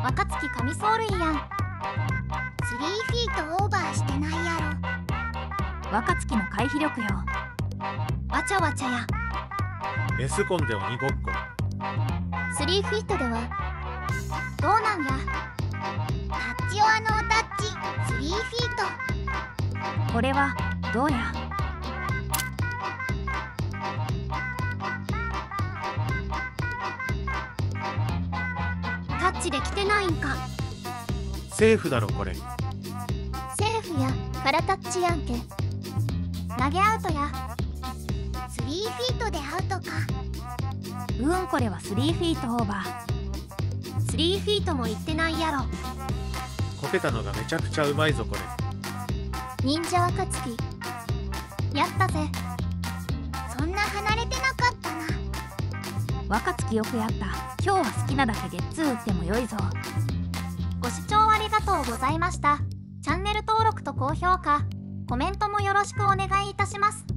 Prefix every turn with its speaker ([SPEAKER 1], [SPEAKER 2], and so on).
[SPEAKER 1] 若月神走塁やん。
[SPEAKER 2] 3フィートオーバーしてないやろ。
[SPEAKER 3] 若月の回避力よ。
[SPEAKER 1] わちゃわちゃや。
[SPEAKER 4] エスコンで鬼ごっこ。
[SPEAKER 1] 3フィートではどうなんや。
[SPEAKER 2] タッチオアノータッチ3フィート。
[SPEAKER 3] これはどうや。
[SPEAKER 1] タッチできてないんか。
[SPEAKER 4] セーフだろこれ。
[SPEAKER 1] セーフやからタッチやんけ。投げアウトや。
[SPEAKER 2] 3フィートでアウトか。
[SPEAKER 3] これは3フィートオーバー。
[SPEAKER 1] 3フィートもいってないやろ。
[SPEAKER 4] こけたのがめちゃくちゃうまいぞこれ。
[SPEAKER 1] 忍者若月やったぜ。
[SPEAKER 2] そんな離れてなかったな。
[SPEAKER 3] 若月よくやった。今日は好きなだけゲッツー打ってもよいぞ。
[SPEAKER 1] ご視聴ありがとうございました。チャンネル登録と高評価、コメントもよろしくお願いいたします。